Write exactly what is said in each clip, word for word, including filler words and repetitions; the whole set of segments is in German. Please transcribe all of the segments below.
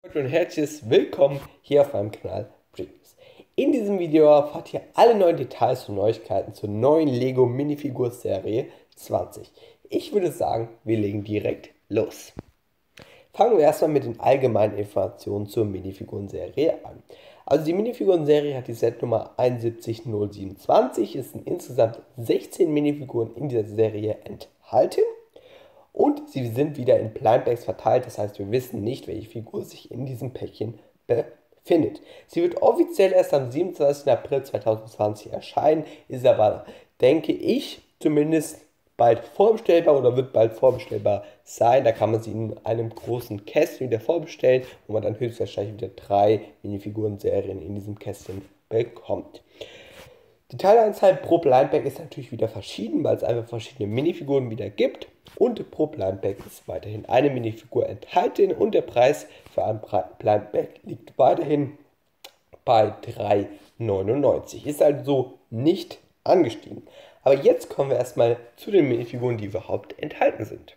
Und herzliches Willkommen hier auf meinem Kanal Brick News. In diesem Video erfahrt ihr alle neuen Details und Neuigkeiten zur neuen Lego Minifigur Serie zwanzig. Ich würde sagen, wir legen direkt los. Fangen wir erstmal mit den allgemeinen Informationen zur Minifiguren-Serie an. Also die Minifiguren-Serie hat die Setnummer eins sieben null sieben zwei. Es sind insgesamt sechzehn Minifiguren in dieser Serie enthalten. Und sie sind wieder in Blind Bags verteilt, das heißt, wir wissen nicht, welche Figur sich in diesem Päckchen befindet. Sie wird offiziell erst am siebenundzwanzigsten April zweitausendzwanzig erscheinen, ist aber, denke ich, zumindest bald vorbestellbar oder wird bald vorbestellbar sein. Da kann man sie in einem großen Kästchen wieder vorbestellen, wo man dann höchstwahrscheinlich wieder drei Minifiguren-Serien in diesem Kästchen bekommt. Die Teileanzahl pro Blind Bag ist natürlich wieder verschieden, weil es einfach verschiedene Minifiguren wieder gibt. Und pro Blind Bag ist weiterhin eine Minifigur enthalten und der Preis für ein Blind Bag liegt weiterhin bei drei neunundneunzig. Ist also nicht angestiegen. Aber jetzt kommen wir erstmal zu den Minifiguren, die überhaupt enthalten sind.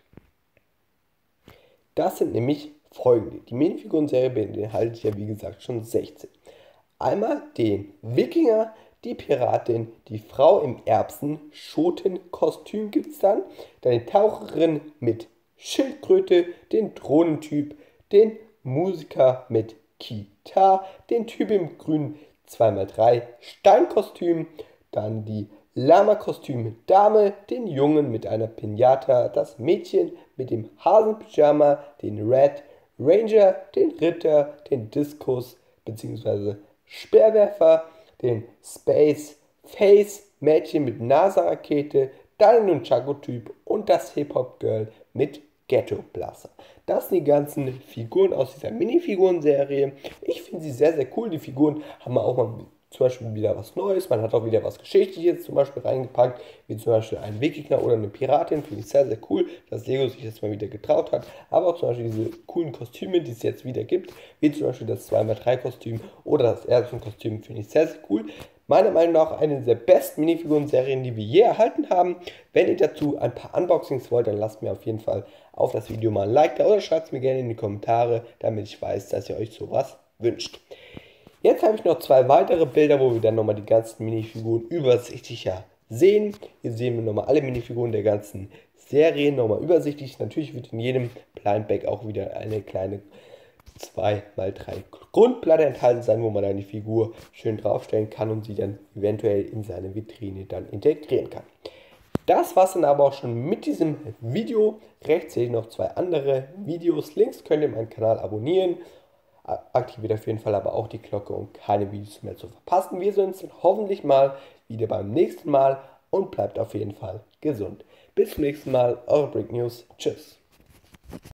Das sind nämlich folgende. Die Minifiguren-Serie beinhaltet ja wie gesagt schon sechzehn. Einmal den Wikinger, die Piratin, die Frau im Erbsen-Schoten-Kostüm gibt es dann, dann die Taucherin mit Schildkröte, den Drohnentyp, den Musiker mit Kita, den Typ im grünen zwei mal drei Steinkostüm, dann die Lama-Kostüm-Dame, den Jungen mit einer Pinata, das Mädchen mit dem Hasenpyjama, den Red Ranger, den Ritter, den Diskus bzw. Speerwerfer, den Space Face Mädchen mit NASA-Rakete, dann den Nunchaku-Typ und das Hip-Hop-Girl mit Ghetto Blaster. Das sind die ganzen Figuren aus dieser Minifiguren-Serie. Ich finde sie sehr, sehr cool. Die Figuren haben auch mal zum Beispiel wieder was Neues. Man hat auch wieder was Geschichtliches zum Beispiel reingepackt, wie zum Beispiel ein Wikinger oder eine Piratin. Finde ich sehr, sehr cool, dass Lego sich jetzt mal wieder getraut hat. Aber auch zum Beispiel diese coolen Kostüme, die es jetzt wieder gibt, wie zum Beispiel das zwei mal drei Kostüm oder das Erbsen-Kostüm, finde ich sehr, sehr cool. Meiner Meinung nach eine der besten Minifiguren-Serien, die wir je erhalten haben. Wenn ihr dazu ein paar Unboxings wollt, dann lasst mir auf jeden Fall auf das Video mal ein Like da oder schreibt es mir gerne in die Kommentare, damit ich weiß, dass ihr euch sowas wünscht. Jetzt habe ich noch zwei weitere Bilder, wo wir dann nochmal die ganzen Minifiguren übersichtlicher sehen. Hier sehen wir nochmal alle Minifiguren der ganzen Serie nochmal übersichtlich. Natürlich wird in jedem Blind Bag auch wieder eine kleine zwei mal drei Grundplatte enthalten sein, wo man dann die Figur schön draufstellen kann und sie dann eventuell in seine Vitrine dann integrieren kann. Das war es dann aber auch schon mit diesem Video. Rechts sehe ich noch zwei andere Videos. Links könnt ihr meinen Kanal abonnieren. Aktiviert auf jeden Fall aber auch die Glocke, um keine Videos mehr zu verpassen. Wir sehen uns dann hoffentlich mal wieder beim nächsten Mal und bleibt auf jeden Fall gesund. Bis zum nächsten Mal, eure Brick News. Tschüss.